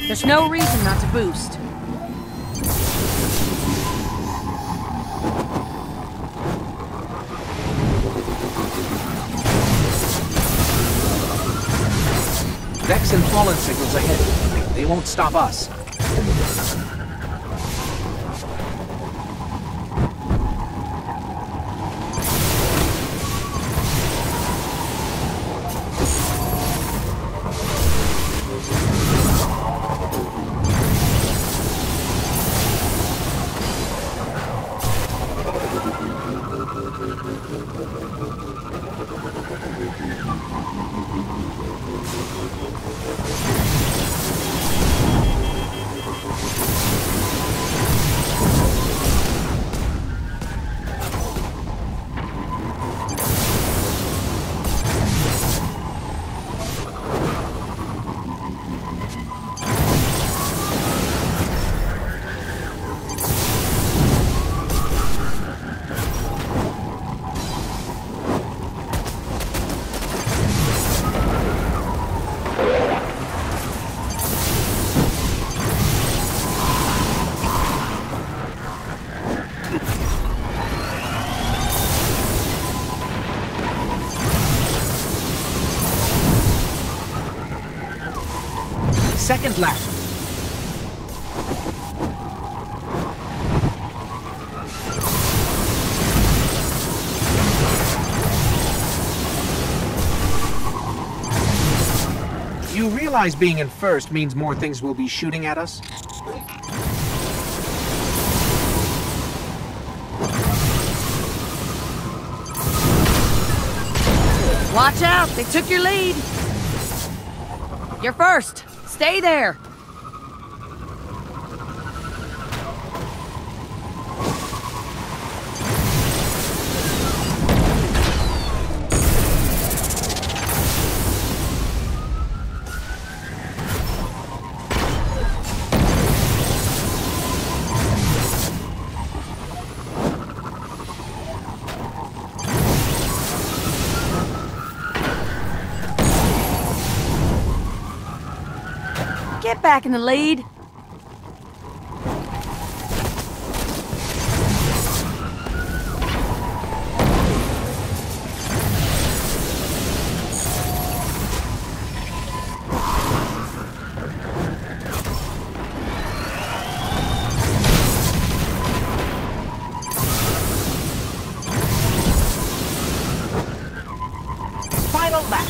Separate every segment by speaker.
Speaker 1: There's no reason not to boost.
Speaker 2: Vex and Fallen signals ahead. They won't stop us. Second lap. You realize being in first means more things will be shooting at us?
Speaker 1: Watch out! They took your lead! You're first! Stay there! Get back in the lead.
Speaker 2: Final lap.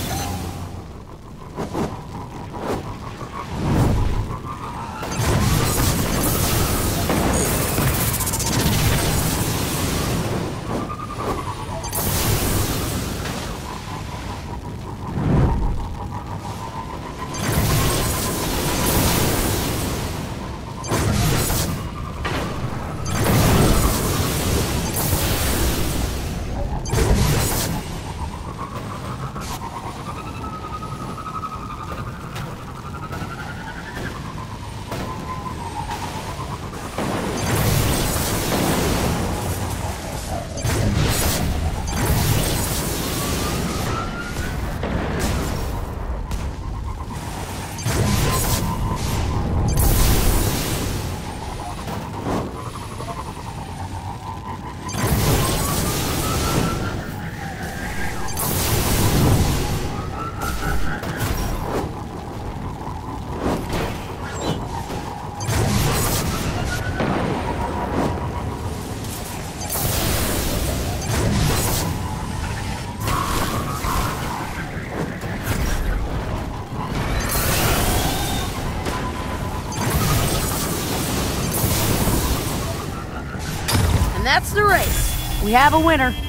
Speaker 1: And that's the race. We have a winner.